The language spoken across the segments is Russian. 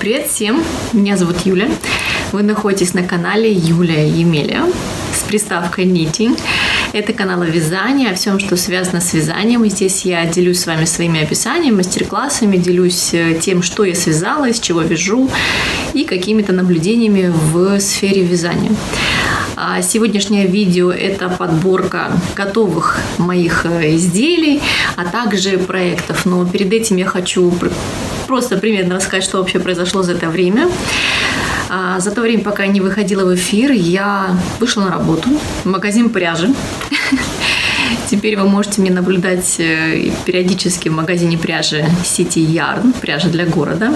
Привет всем, меня зовут Юля. Вы находитесь на канале Юлия Емеля с приставкой Knitting. Это канал о вязании, о всем, что связано с вязанием. И здесь я делюсь с вами своими описаниями, мастер-классами, делюсь тем, что я связала, из чего вяжу и какими-то наблюдениями в сфере вязания. Сегодняшнее видео – это подборка готовых моих изделий, а также проектов. Но перед этим я хочу просто примерно рассказать, что вообще произошло за это время. За то время, пока я не выходила в эфир, я вышла на работу в магазин пряжи. Теперь вы можете меня наблюдать периодически в магазине пряжи City Yarn, пряжа для города.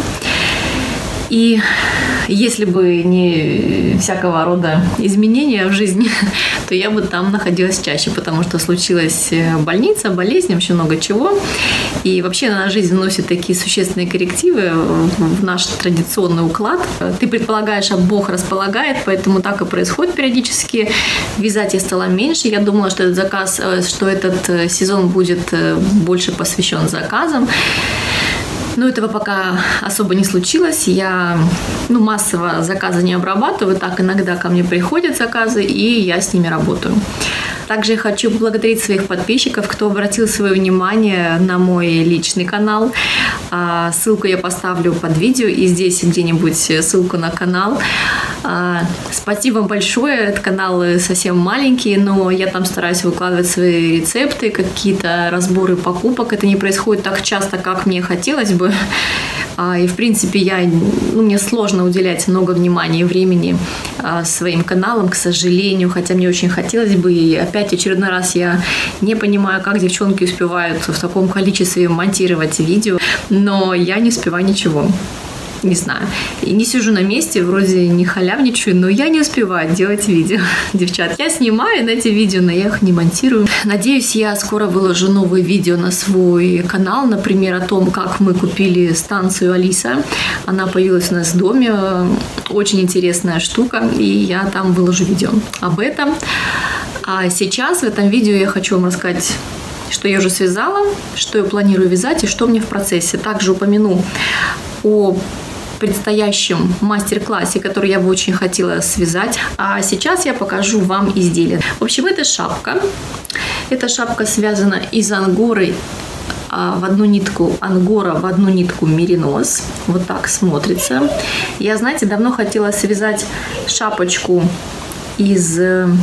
И если бы не всякого рода изменения в жизни, то я бы там находилась чаще, потому что случилась больница, болезнь, вообще много чего. И вообще на жизнь вносит такие существенные коррективы в наш традиционный уклад. Ты предполагаешь, а Бог располагает, поэтому так и происходит периодически. Вязать я стала меньше. Я думала, что этот сезон будет больше посвящен заказам. Но этого пока особо не случилось. Я массово заказы не обрабатываю. Так иногда ко мне приходят заказы, и я с ними работаю. Также я хочу поблагодарить своих подписчиков, кто обратил свое внимание на мой личный канал. Ссылку я поставлю под видео, и здесь где-нибудь ссылку на канал. Спасибо вам большое. Этот канал совсем маленький, но я там стараюсь выкладывать свои рецепты, какие-то разборы покупок. Это не происходит так часто, как мне хотелось бы. И, в принципе, мне сложно уделять много внимания и времени своим каналам, к сожалению, хотя мне очень хотелось бы. И опять очередной раз я не понимаю, как девчонки успевают в таком количестве монтировать видео, но я не успеваю ничего. Не знаю. И не сижу на месте, вроде не халявничаю, но я не успеваю делать видео. Девчат, я снимаю на эти видео, но я их не монтирую. Надеюсь, я скоро выложу новые видео на свой канал, например, о том, как мы купили станцию Алиса. Она появилась у нас в доме. Очень интересная штука, и я там выложу видео об этом. А сейчас в этом видео я хочу вам рассказать, что я уже связала, что я планирую вязать и что мне в процессе. Также упомяну о предстоящем мастер-классе, который я бы очень хотела связать. А сейчас я покажу вам изделие. В общем, это шапка. Эта шапка связана из ангоры в одну нитку ангора, в одну нитку меринос. Вот так смотрится. Я, знаете, давно хотела связать шапочку из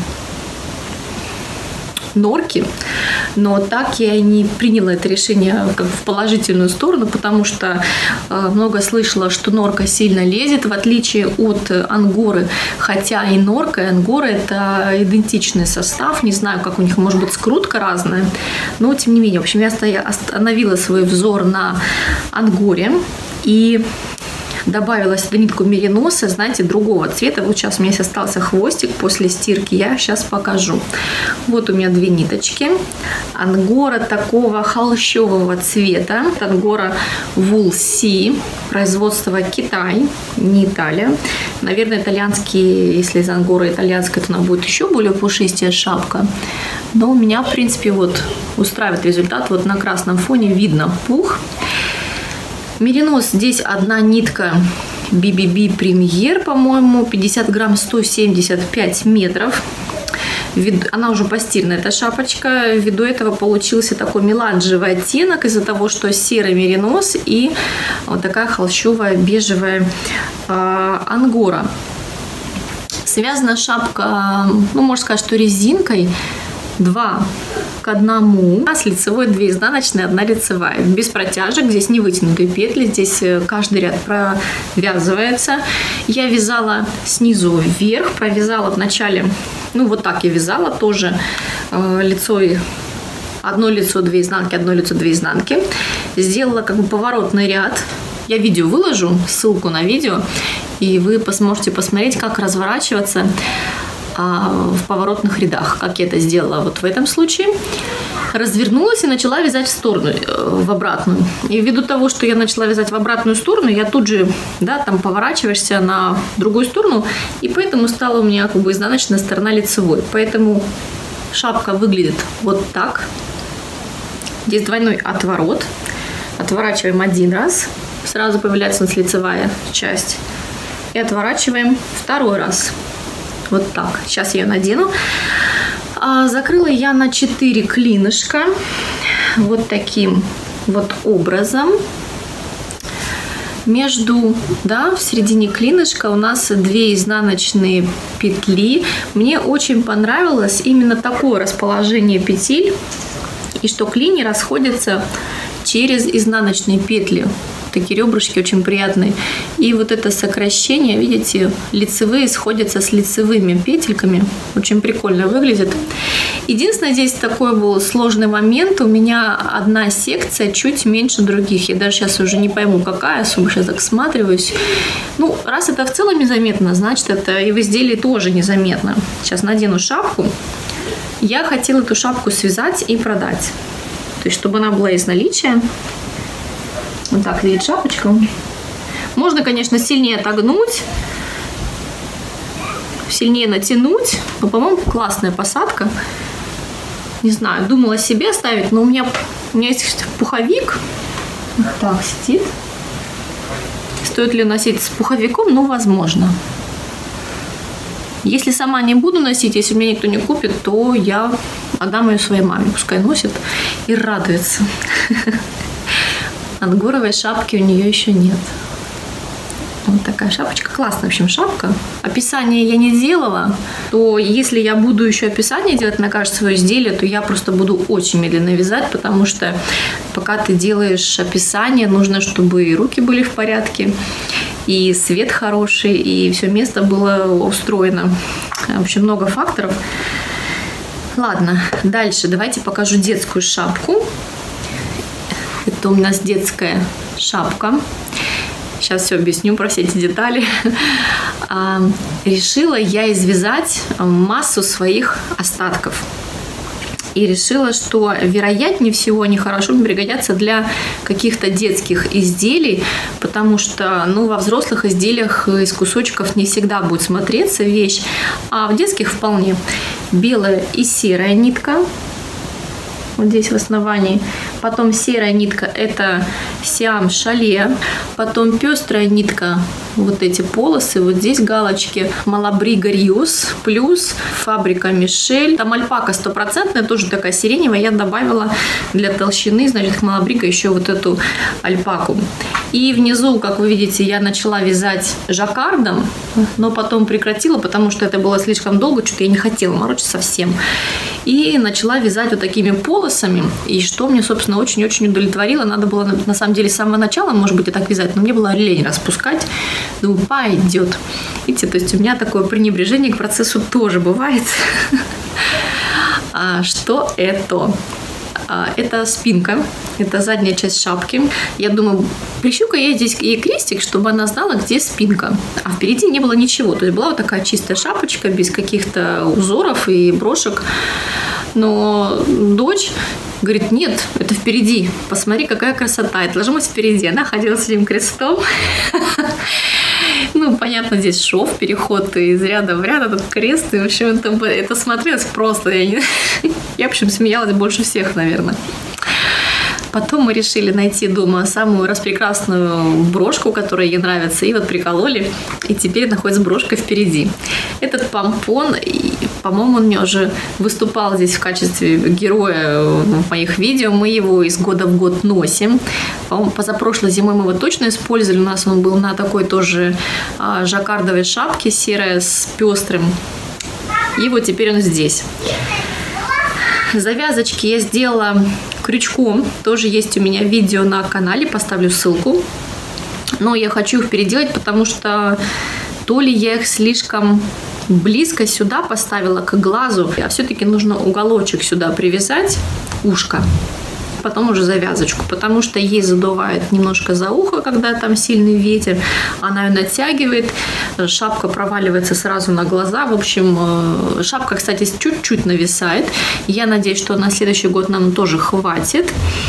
норки, но так я и не приняла это решение в положительную сторону, потому что много слышала, что норка сильно лезет, в отличие от ангоры, хотя и норка, и ангора – это идентичный состав, не знаю, как у них, может быть, скрутка разная, но тем не менее, в общем, я остановила свой взор на ангоре и добавила сюда нитку мериноса, знаете, другого цвета. Вот сейчас у меня остался хвостик после стирки, я сейчас покажу. Вот у меня две ниточки. Ангора такого холщового цвета. Ангора Wool Sea, производство Китай, не Италия. Наверное, итальянский, если из ангора итальянская, то она будет еще более пушистая шапка. Но у меня, в принципе, вот устраивает результат. Вот на красном фоне видно пух. Меринос здесь одна нитка BBB Premier, по-моему, 50 грамм, 175 метров. Она уже постирана, эта шапочка. Ввиду этого получился такой меланжевый оттенок из-за того, что серый меринос и вот такая холщовая бежевая ангора. Связана шапка, можно сказать, что резинкой 2 к 1, с лицевой 2 изнаночные, 1 лицевая, без протяжек, здесь не вытянутые петли, здесь каждый ряд провязывается. Я вязала снизу вверх, провязала в начале, вот так я вязала, тоже лицо, одно лицо 2 изнанки, одно лицо 2 изнанки, сделала поворотный ряд. Я видео выложу, ссылку на видео, и вы сможете посмотреть, как разворачиваться в поворотных рядах, как я это сделала вот в этом случае. Развернулась и начала вязать в сторону, в обратную. И ввиду того, что я начала вязать в обратную сторону, я тут же, там поворачиваешься на другую сторону, и поэтому стала у меня изнаночная сторона лицевой. Поэтому шапка выглядит вот так. Здесь двойной отворот. Отворачиваем один раз, сразу появляется у нас лицевая часть. И отворачиваем второй раз. Вот так. Сейчас я ее надену. Закрыла я на 4 клинышка. Вот таким вот образом. В середине клинышка у нас 2 изнаночные петли. Мне очень понравилось именно такое расположение петель. И что клини расходятся через изнаночные петли. Такие ребрышки очень приятные. И вот это сокращение, видите, лицевые сходятся с лицевыми петельками. Очень прикольно выглядит. Единственное, здесь такой был сложный момент. У меня одна секция чуть меньше других. Я даже сейчас уже не пойму, какая. Особо сейчас так всматриваюсь. Ну, раз это в целом незаметно, значит, это и в изделии тоже незаметно. Сейчас надену шапку. Я хотела эту шапку связать и продать. То есть, чтобы она была из наличия. Вот так видит шапочка. Можно, конечно, сильнее отогнуть, сильнее натянуть. Но, по-моему, классная посадка. Не знаю, думала себе оставить, но у меня есть пуховик. Вот так сидит. Стоит ли носить с пуховиком? Ну, возможно. Если сама не буду носить, если меня никто не купит, то я отдам ее своей маме. Пускай носит и радуется. Ангоровой шапки у нее еще нет. Вот такая шапочка. Классная, в общем, шапка. Описание я не делала. То если я буду еще описание делать на каждое свое изделие, то я просто буду очень медленно вязать, потому что пока ты делаешь описание, нужно, чтобы и руки были в порядке, и свет хороший, и все место было устроено. В общем, много факторов. Ладно, дальше давайте покажу детскую шапку. Это у нас детская шапка. Сейчас все объясню про все эти детали. Решила я извязать массу своих остатков. И решила, что вероятнее всего они хорошо пригодятся для каких-то детских изделий, потому что во взрослых изделиях из кусочков не всегда будет смотреться вещь, а в детских вполне. Белая и серая нитка. Вот здесь в основании. Потом серая нитка – это Сиам Шале. Потом пестрая нитка, вот эти полосы. Вот здесь галочки Малабрига Риос плюс фабрика Мишель. Там альпака 100%, тоже такая сиреневая. Я добавила для толщины, значит, Малабрига еще вот эту альпаку. И внизу, как вы видите, я начала вязать жаккардом, но потом прекратила, потому что это было слишком долго, что-то я не хотела морочиться совсем. И начала вязать вот такими полосами. И что мне, собственно, очень-очень удовлетворило. Надо было, на самом деле, с самого начала, может быть, и так вязать, но мне было лень распускать. Думаю, пойдет. Видите, то есть у меня такое пренебрежение к процессу тоже бывает. Что это? Это спинка, это задняя часть шапки. Я думаю, прищу-ка я здесь ей крестик, чтобы она знала, где спинка. А впереди не было ничего. То есть была вот такая чистая шапочка, без каких-то узоров и брошек. Но дочь говорит, нет, это впереди. Посмотри, какая красота. Это должно быть впереди. Она ходила с этим крестом. Понятно, здесь шов, переход из ряда в ряд, этот крест. И, в общем, это смотрелось просто. Я, в общем, смеялась больше всех, наверное. Потом мы решили найти дома самую распрекрасную брошку, которая ей нравится, и вот прикололи. И теперь находится брошка впереди. Этот помпон, по-моему, он мне уже выступал здесь в качестве героя в моих видео. Мы его из года в год носим. По-моему, позапрошлой зимой мы его точно использовали. У нас он был на такой тоже жаккардовой шапке, серая с пестрым. И вот теперь он здесь. Завязочки я сделала крючком. Тоже есть у меня видео на канале, поставлю ссылку. Но я хочу их переделать, потому что то ли я их слишком близко сюда поставила к глазу, а все-таки нужно уголочек сюда привязать, ушко, потом уже завязочку, потому что ей задувает немножко за ухо, когда там сильный ветер, она ее натягивает, шапка проваливается сразу на глаза. В общем, шапка, кстати, чуть-чуть нависает. Я надеюсь, что на следующий год нам тоже хватит.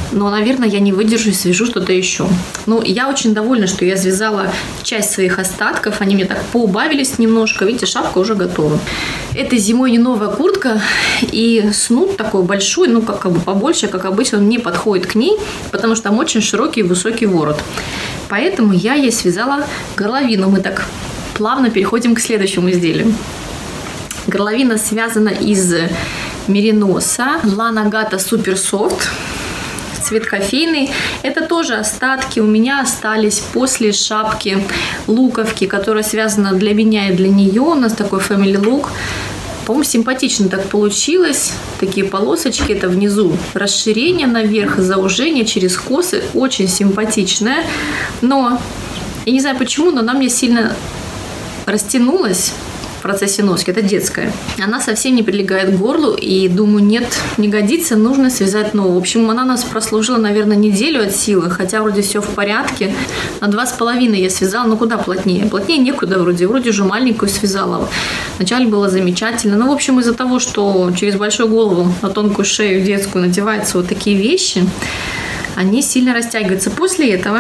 но, наверное, я не выдержу и свяжу что-то еще. Ну, я очень довольна, что я связала часть своих остатков. Они мне так поубавились немножко. Видите, шапка уже готова. Это зимой не новая куртка. И снуд такой большой, ну, как бы побольше, как обычно, он не подходит к ней, потому что там очень широкий и высокий ворот. Поэтому я ей связала горловину. Мы так плавно переходим к следующему изделию. Горловина связана из мериноса Lana Gata Super Soft. Цвет кофейный. Это тоже остатки у меня остались после шапки луковки, которая связана для меня и для нее. У нас такой family look. По-моему, симпатично так получилось. Такие полосочки. Это внизу расширение, наверх заужение через косы. Очень симпатичная. Но, я не знаю почему, но она мне сильно растянулась в процессе носки. Это детская. Она совсем не прилегает к горлу. И думаю, нет, не годится, нужно связать новую. В общем, она у нас прослужила, наверное, неделю от силы. Хотя вроде все в порядке. На 2,5 я связала. Ну, куда плотнее? Плотнее некуда вроде. Вроде уже маленькую связала. Вначале было замечательно. Ну, в общем, из-за того, что через большую голову на тонкую шею детскую надеваются вот такие вещи, они сильно растягиваются. После этого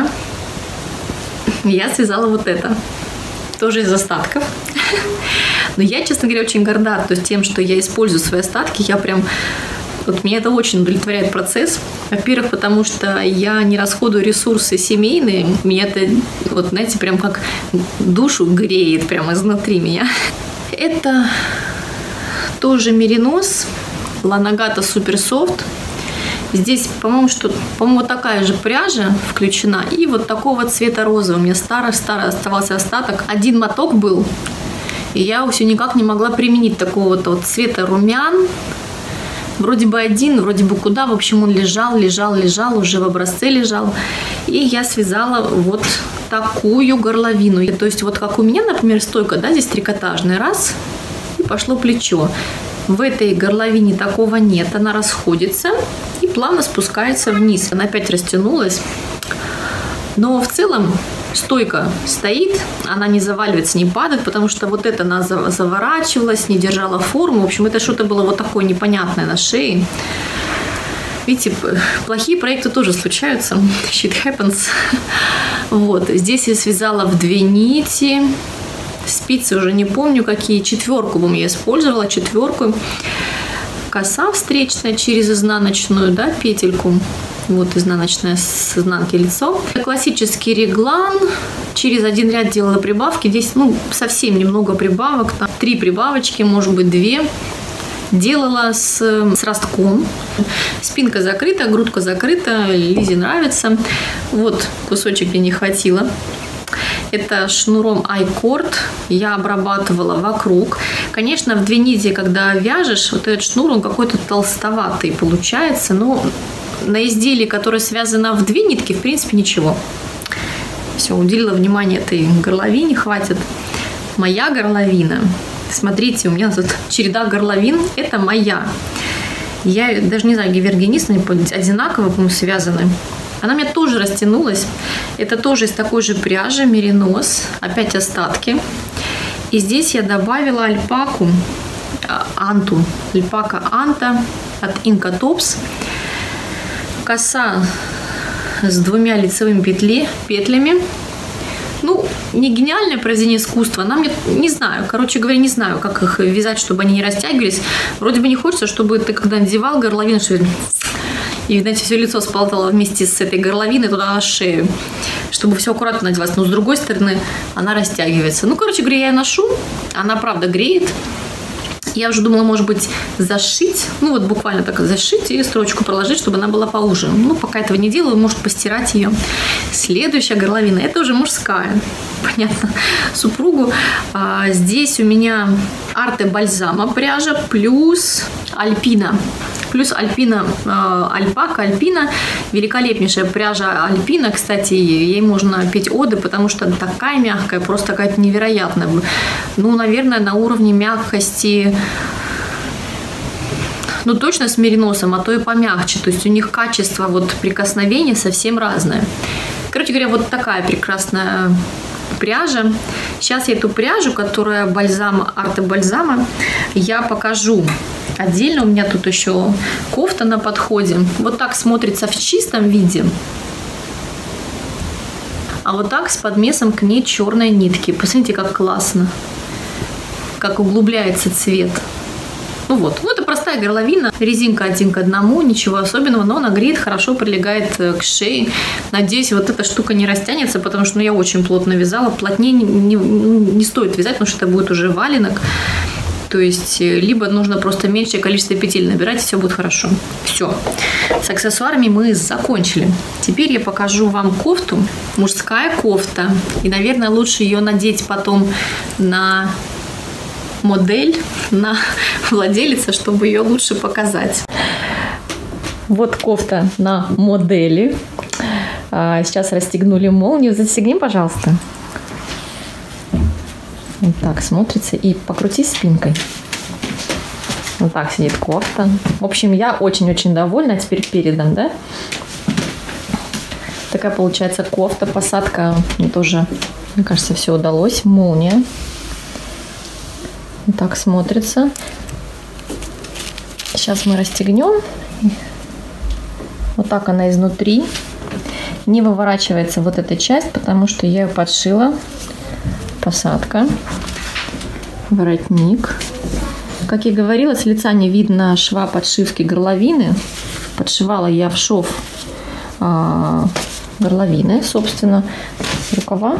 я связала вот это. Тоже из остатков. Но я, честно говоря, очень горда, то есть тем, что я использую свои остатки. Я прям... Вот меня это очень удовлетворяет процесс. Во-первых, потому что я не расходую ресурсы семейные. Меня это, вот знаете, прям как душу греет прямо изнутри меня. Это тоже меринос Lana Gata Super Soft. Здесь, по-моему, вот такая же пряжа включена. И вот такого цвета розового. У меня старый оставался остаток. Один моток был. И я все никак не могла применить такого вот цвета румян. Вроде бы один, вроде бы куда. В общем, он лежал, уже в образце лежал. И я связала вот такую горловину. То есть вот как у меня, например, стойка, да, здесь трикотажная. Раз, и пошло плечо. В этой горловине такого нет. Она расходится и плавно спускается вниз. Она опять растянулась. Но в целом стойка стоит, она не заваливается, не падает, потому что вот это она заворачивалась, не держала форму. В общем, это что-то было вот такое непонятное на шее. Видите, плохие проекты тоже случаются. Shit happens. Вот. Здесь я связала в 2 нити. Спицы уже не помню какие. 4 я использовала, 4. Коса встречная через изнаночную, да, петельку. Вот изнаночная с изнанки лицо. Классический реглан. Через 1 ряд делала прибавки. Здесь, ну, совсем немного прибавок. Там 3 прибавочки, может быть 2. Делала с ростком. Спинка закрыта, грудка закрыта. Лизе нравится. Вот кусочек мне не хватило. Это шнуром iCord я обрабатывала вокруг. Конечно, в 2 нити, когда вяжешь, вот этот шнур, он какой-то толстоватый получается. Но на изделии, которое связано в 2 нитки, в принципе, ничего. Все, уделила внимание этой горловине, хватит. Моя горловина. Смотрите, у меня тут череда горловин. Это моя. Я даже не знаю, гивергенист, одинаково, по-моему, связаны. Она у меня тоже растянулась. Это тоже из такой же пряжи, меринос. Опять остатки. И здесь я добавила альпаку, анту. Альпака анта от Inca Tops. Коса с 2 лицевыми петлями. Ну, не гениальное произведение искусства. Она мне, не знаю, короче говоря, не знаю, как их вязать, чтобы они не растягивались. Вроде бы не хочется, чтобы ты, когда надевал горловину, что и, знаете, все лицо сползало вместе с этой горловиной туда на шею, чтобы все аккуратно надевалось. Но с другой стороны, она растягивается. Ну, короче говоря, я ношу. Она, правда, греет. Я уже думала, может быть, зашить. Ну, вот буквально так зашить и строчку проложить, чтобы она была поуже. Ну, пока этого не делаю, может постирать ее. Следующая горловина. Это уже мужская. Понятно. Супругу. Здесь у меня Арте Бальзама пряжа плюс Альпина. Плюс Альпина, альпака, Альпина. Великолепнейшая пряжа Альпина. Кстати, ей можно петь оды, потому что она такая мягкая, просто какая-то невероятная. Ну, наверное, на уровне мягкости, ну, точно с мериносом, а то и помягче. То есть у них качество вот прикосновения совсем разное. Короче говоря, вот такая прекрасная пряжа. Сейчас я эту пряжу, которая Арте Бальзама, я покажу Отдельно у меня тут еще кофта на подходе. Вот так смотрится в чистом виде. А вот так с подмесом к ней черной нитки. Посмотрите, как классно. Как углубляется цвет. Ну вот, это простая горловина, резинка 1 к 1, ничего особенного, но она греет, хорошо прилегает к шее. Надеюсь, вот эта штука не растянется, потому что я очень плотно вязала. Плотнее не стоит вязать, потому что это будет уже валенок. То есть, либо нужно просто меньшее количество петель набирать, и все будет хорошо. Все. С аксессуарами мы закончили. Теперь я покажу вам кофту. Мужская кофта. И, наверное, лучше ее надеть потом на модель, на владелица, чтобы ее лучше показать. Вот кофта на модели. Сейчас расстегнули молнию. Застегни, пожалуйста. Вот так смотрится. И покрути спинкой. Вот так сидит кофта. В общем, я очень-очень довольна. А теперь передом, да? Такая получается кофта. Посадка мне тоже, мне кажется, все удалось. Молния. Вот так смотрится. Сейчас мы расстегнем. Вот так она изнутри. Не выворачивается вот эта часть, потому что я ее подшила. Посадка. Воротник. Как я говорила, с лица не видно шва подшивки горловины. Подшивала я в шов горловины, собственно. Рукава.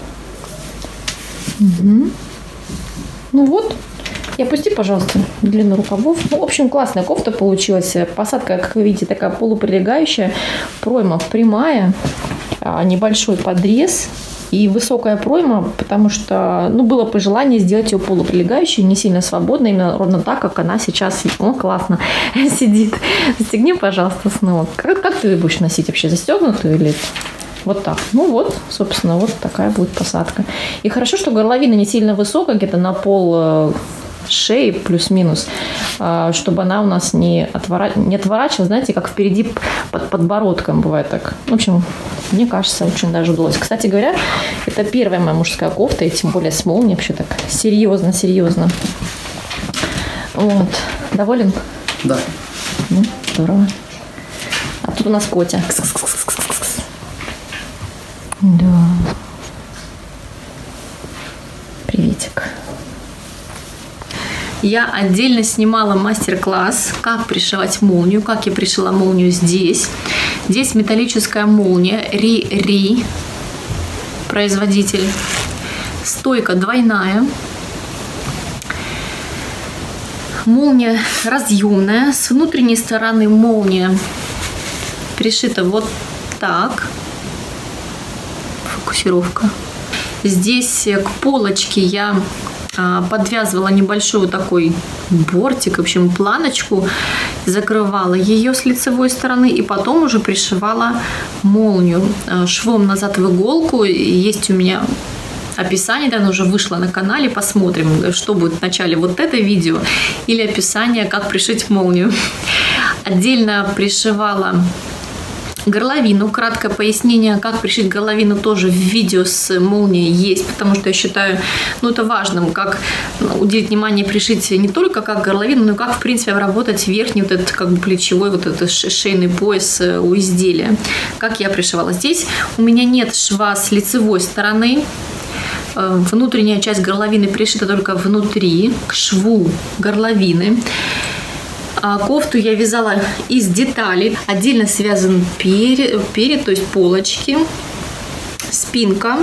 Угу. Ну вот. И опусти, пожалуйста, длину рукавов. Ну, в общем, классная кофта получилась. Посадка, как вы видите, такая полуприлегающая. Пройма прямая. Небольшой подрез. И высокая пройма, потому что, было пожелание сделать ее полуприлегающей, не сильно свободной, именно ровно так, как она сейчас, классно сидит. Застегни, пожалуйста, снова. Как ты будешь носить вообще, застегнутую или вот так? Ну вот, собственно, вот такая будет посадка. И хорошо, что горловина не сильно высокая, где-то на пол шеи плюс-минус, чтобы она у нас не отворачивалась, знаете, как впереди под подбородком бывает так. В общем, мне кажется, очень даже удалось. Кстати говоря, это первая моя мужская кофта, и тем более с молнией, вообще так серьезно. Вот. Доволен? Да. Ну, здорово. А тут у нас Котя. Да. Приветик. Я отдельно снимала мастер-класс, как пришивать молнию, как я пришила молнию здесь. Здесь металлическая молния, Ри, производитель. Стойка двойная. Молния разъемная. С внутренней стороны молния пришита вот так. Фокусировка. Здесь к полочке я подвязывала небольшой вот такой бортик, в общем, планочку, закрывала ее с лицевой стороны и потом уже пришивала молнию швом назад в иголку. Есть у меня описание, да, оно уже вышло на канале, посмотрим, что будет в начале вот это видео или описание, как пришить молнию. Отдельно пришивала горловину. Краткое пояснение, как пришить горловину, тоже в видео с молнией есть, потому что я считаю, это важным, как уделить внимание, пришить не только как горловину, но и как, в принципе, обработать верхний вот этот как бы плечевой вот этот шейный пояс у изделия. Как я пришивала. Здесь у меня нет шва с лицевой стороны. Внутренняя часть горловины пришита только внутри, к шву горловины. Кофту я вязала из деталей. Отдельно связан перед, то есть полочки, спинка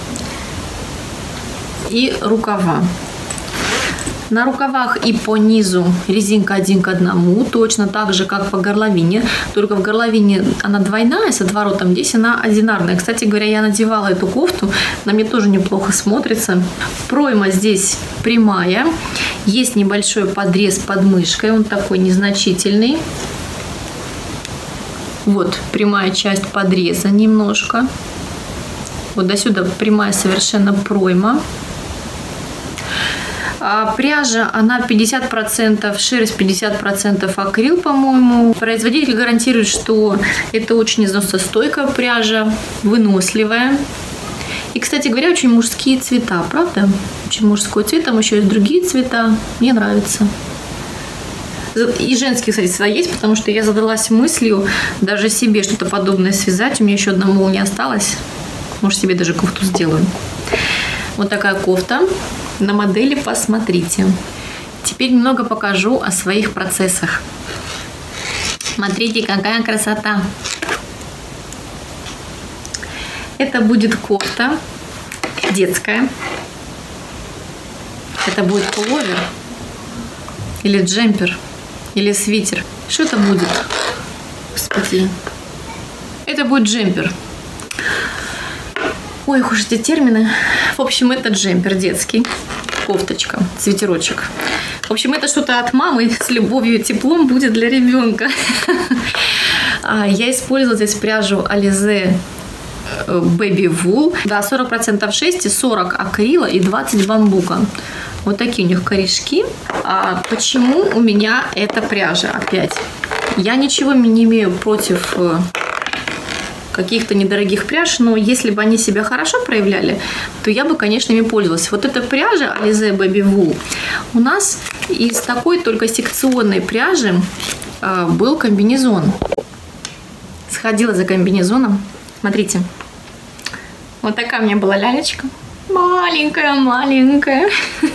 и рукава. На рукавах и по низу резинка 1 к 1, точно так же, как по горловине. Только в горловине она двойная с отворотом, здесь она одинарная. Кстати говоря, я надевала эту кофту, на мне тоже неплохо смотрится. Пройма здесь прямая. Есть небольшой подрез под мышкой, он такой незначительный. Вот прямая часть подреза немножко. Вот до сюда прямая совершенно пройма. Пряжа, она 50%, шерсть 50% акрил, по-моему. Производитель гарантирует, что это очень износостойкая пряжа, выносливая. И, кстати говоря, очень мужские цвета, правда? Очень мужской цвет, там еще есть другие цвета. Мне нравится. И женские, кстати, цвета есть, потому что я задалась мыслью даже себе что-то подобное связать. У меня еще одна молния осталась. Может, себе даже кофту сделаю. Вот такая кофта. На модели посмотрите. Теперь немного покажу о своих процессах. Смотрите, какая красота. Это будет кофта детская. Это будет пуловер. Или джемпер. Или свитер. Что это будет? Господи. Это будет джемпер. Ой, уж эти термины. В общем, это джемпер детский. Кофточка, свитерочек. В общем, это что-то от мамы с любовью и теплом будет для ребенка. Я использовала здесь пряжу Alize Baby Wool. Да, 40% шерсти, 40 акрила и 20 бамбука. Вот такие у них корешки. А почему у меня эта пряжа опять? Я ничего не имею против каких-то недорогих пряж, но если бы они себя хорошо проявляли, то я бы, конечно, ими пользовалась. Вот эта пряжа Alize Baby Wool у нас из такой только секционной пряжи был комбинезон. Сходила за комбинезоном. Смотрите. Вот такая у меня была лялечка. Маленькая.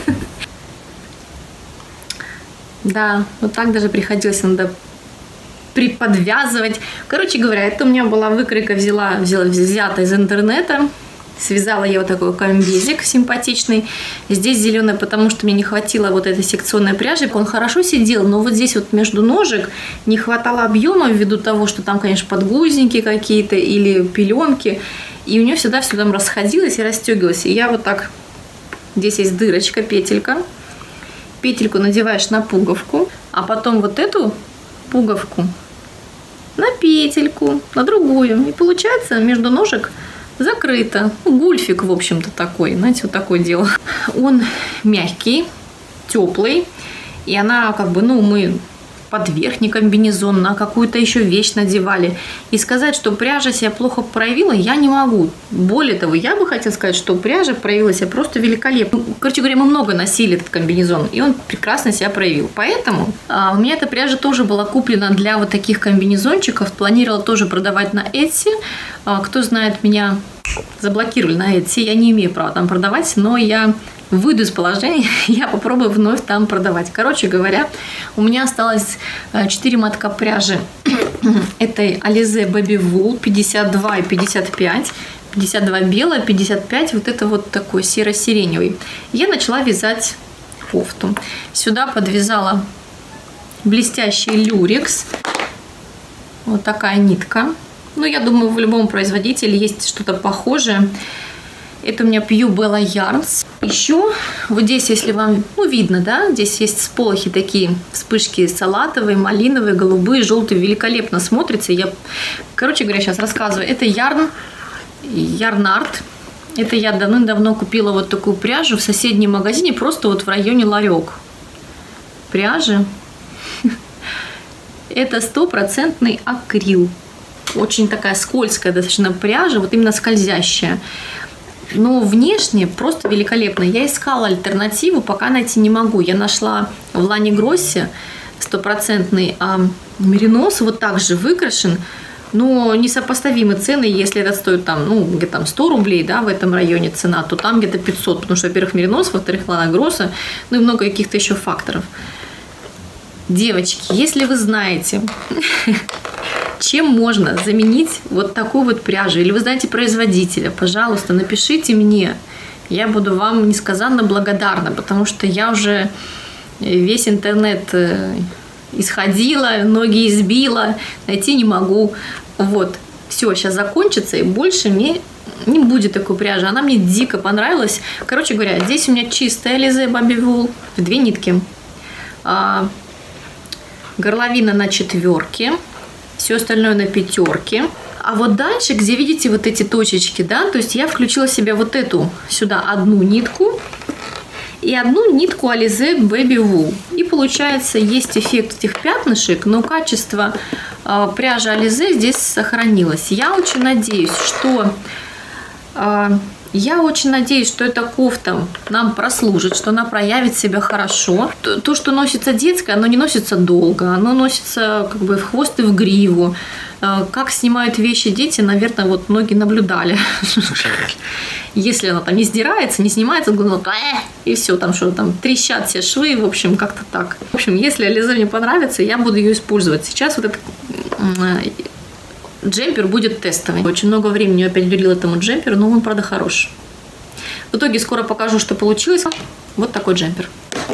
Да, вот так даже приходилось иногда приподвязывать. Короче говоря, это у меня была выкройка взята из интернета. Связала я вот такой комбезик симпатичный. Здесь зеленый, потому что мне не хватило вот этой секционной пряжи. Он хорошо сидел, но вот здесь вот между ножек не хватало объема ввиду того, что там, конечно, подгузники какие-то или пеленки. И у нее всегда все там расходилось и расстегивалось. И я вот так... Здесь есть дырочка, петелька. Петельку надеваешь на пуговку, а потом вот эту пуговку на петельку, на другую. И получается между ножек закрыто. Гульфик, в общем-то, такой. Знаете, вот такое дело. Он мягкий, теплый. И она как бы, мы под верхний комбинезон на какую-то еще вещь надевали. И сказать, что пряжа себя плохо проявила, я не могу. Более того, я бы хотела сказать, что пряжа проявила себя просто великолепно. Короче говоря, мы много носили этот комбинезон, и он прекрасно себя проявил. Поэтому у меня эта пряжа тоже была куплена для вот таких комбинезончиков. Планировала тоже продавать на Etsy. Кто знает, меня заблокировали на Etsy. Я не имею права там продавать, но я выйду из положения, я попробую вновь там продавать. Короче говоря, у меня осталось 4 мотка пряжи этой Alize Baby Wool 52 и 55. 52 белая, 55 вот это вот такой серо-сиреневый. Я начала вязать кофту. Сюда подвязала блестящий люрекс. Вот такая нитка. Я думаю, в любом производителе есть что-то похожее. Это у меня Pure Bella Yarns. Еще вот здесь, если вам видно, да, здесь есть всполохи такие, вспышки салатовые, малиновые, голубые, желтые, великолепно смотрится. Короче говоря, сейчас рассказываю. Это Yarn Art. Это я давно купила вот такую пряжу в соседнем магазине, просто вот в районе ларек. Пряжи. Это 100% акрил. Очень такая скользкая достаточно пряжа, вот именно скользящая. Но внешне просто великолепно. Я искала альтернативу, пока найти не могу. Я нашла в Лане Гроссе 100% меринос, вот так же выкрашен, но несопоставимы цены. Если это стоит где-то 100 рублей, да, в этом районе цена, то там где-то 500, потому что, во-первых, меринос, во-вторых, Лана Гросса, и много каких-то еще факторов. Девочки, если вы знаете, чем можно заменить вот такую вот пряжу, или вы знаете производителя, пожалуйста, напишите мне. Я буду вам несказанно благодарна, потому что я уже весь интернет исходила, ноги избила, найти не могу. Вот, все, сейчас закончится, и больше мне не будет такой пряжи. Она мне дико понравилась. Короче говоря, здесь у меня чистая Alize Baby Wool в 2 нитки. Горловина на 4, все остальное на 5. А вот дальше, где видите вот эти точечки, да, то есть я включила себе вот эту сюда одну нитку и одну нитку Alize Baby Wool. И получается, есть эффект этих пятнышек, но качество пряжи Alize здесь сохранилось. Я очень надеюсь, что Я очень надеюсь, что эта кофта нам прослужит, что она проявит себя хорошо. То, что носится детское, оно не носится долго, оно носится как бы в хвост и в гриву. Как снимают вещи дети, наверное, вот многие наблюдали. Если она там не сдирается, не снимается, и все, там что там, трещат все швы, в общем, как-то так. В общем, если Ализе мне понравится, я буду ее использовать. Сейчас вот этот джемпер будет тестовый. Очень много времени я опять уделила этому джемперу, но он, правда, хорош. В итоге скоро покажу, что получилось. Вот такой джемпер.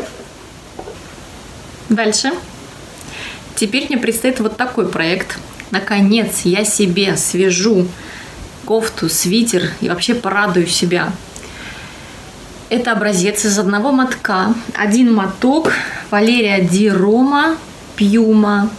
Дальше. Теперь мне предстоит вот такой проект. Наконец я себе свяжу кофту, свитер и вообще порадую себя. Это образец из одного мотка. Один моток Валерия Ди Рома Пьюма.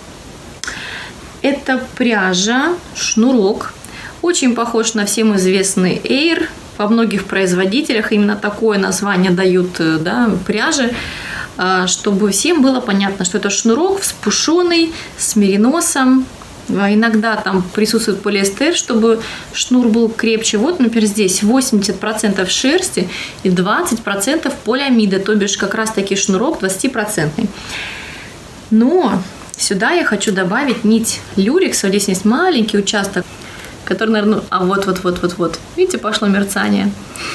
Это пряжа, шнурок. Очень похож на всем известный Air. Во многих производителях именно такое название дают, да, пряжи, чтобы всем было понятно, что это шнурок вспушенный, с мериносом. Иногда там присутствует полиэстер, чтобы шнур был крепче. Вот, например, здесь 80% шерсти и 20% полиамида, то бишь как раз таки шнурок 20%. Но сюда я хочу добавить нить люрекса. Здесь есть маленький участок, который, наверное, вот. Видите, пошло мерцание.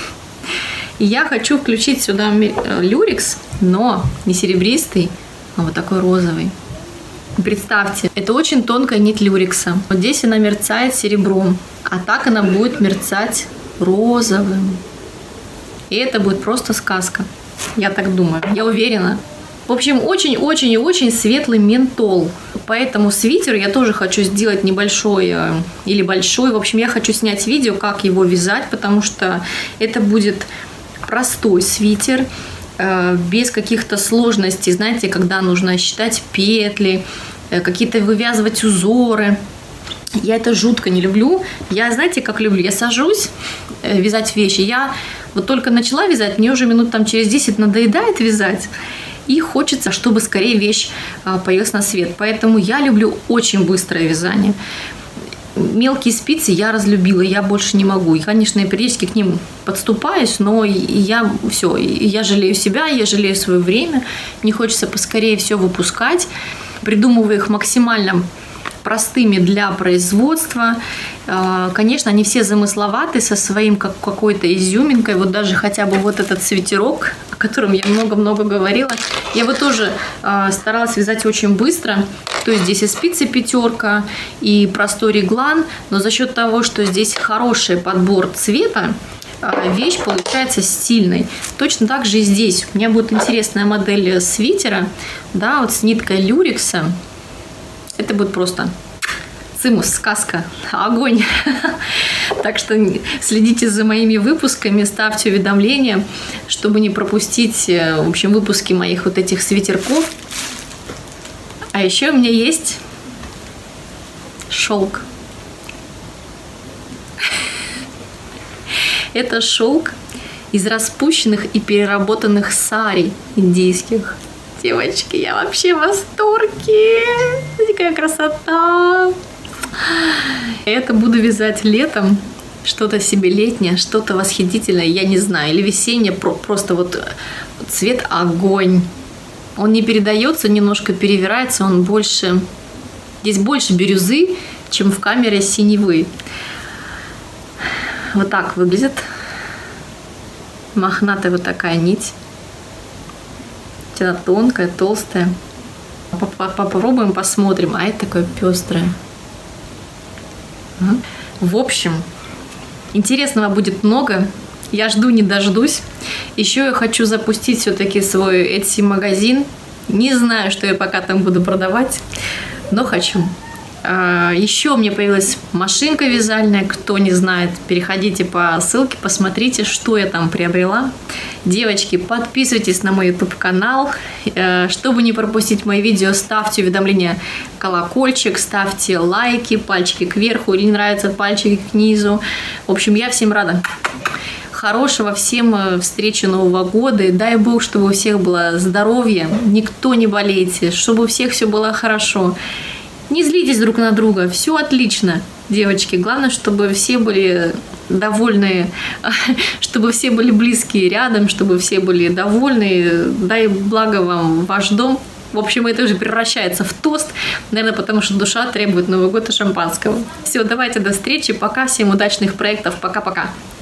И я хочу включить сюда люрекс, но не серебристый, а вот такой розовый. Представьте, это очень тонкая нить люрекса. Вот здесь она мерцает серебром, а так она будет мерцать розовым. И это будет просто сказка. Я так думаю, я уверена. В общем, очень-очень и очень светлый ментол. Поэтому свитер я тоже хочу сделать небольшой или большой. В общем, я хочу снять видео, как его вязать, потому что это будет простой свитер, без каких-то сложностей. Знаете, когда нужно считать петли, какие-то вывязывать узоры. Я это жутко не люблю. Я, знаете, как люблю? Я сажусь вязать вещи. Я вот только начала вязать, мне уже минут там через 10 надоедает вязать. И хочется, чтобы скорее вещь появилась на свет. Поэтому я люблю очень быстрое вязание. Мелкие спицы я разлюбила, я больше не могу. И, конечно, я периодически к ним подступаюсь, но я все, я жалею себя, я жалею свое время. Мне хочется поскорее все выпускать, придумывая их максимально простыми для производства. Конечно, они все замысловаты, со своим какой-то изюминкой. Вот даже хотя бы вот этот свитерок, о котором я много-много говорила, я его тоже старалась вязать очень быстро. То есть здесь и спицы 5, и простой реглан, но за счет того, что здесь хороший подбор цвета, вещь получается стильной. Точно так же и здесь. У меня будет интересная модель свитера, да, вот с ниткой люрекса. Это будет просто цимус, сказка, огонь. Так что следите за моими выпусками, ставьте уведомления, чтобы не пропустить, в общем, выпуски моих вот этих свитерков. А еще у меня есть шелк. Это шелк из распущенных и переработанных сари индийских. Девочки, я вообще в восторге. Смотрите, какая красота. Это буду вязать летом. Что-то себе летнее, что-то восхитительное, я не знаю. Или весеннее, просто вот цвет огонь. Он не передается, немножко перевирается, он больше... Здесь больше бирюзы, чем в камере синевы. Вот так выглядит. Мохнатая вот такая нить. Она тонкая, толстая. Попробуем, посмотрим. А это такое пестрое. В общем, интересного будет много. Я жду, не дождусь. Еще я хочу запустить все-таки свой Etsy-магазин. Не знаю, что я пока там буду продавать, но хочу. Еще у меня появилась машинка вязальная. Кто не знает, переходите по ссылке, посмотрите, что я там приобрела. Девочки, подписывайтесь на мой YouTube-канал. Чтобы не пропустить мои видео, ставьте уведомления, колокольчик, ставьте лайки, пальчики кверху, или не нравятся, пальчики к низу. В общем, я всем рада. Хорошего всем встречи Нового года. И дай Бог, чтобы у всех было здоровье, никто не болейте, чтобы у всех все было хорошо. Не злитесь друг на друга, все отлично, девочки. Главное, чтобы все были довольны, чтобы все были близкие рядом, чтобы все были довольны. Дай благо вам ваш дом. В общем, это уже превращается в тост, наверное, потому что душа требует Новый год и шампанского. Все, давайте до встречи, пока, всем удачных проектов, пока-пока.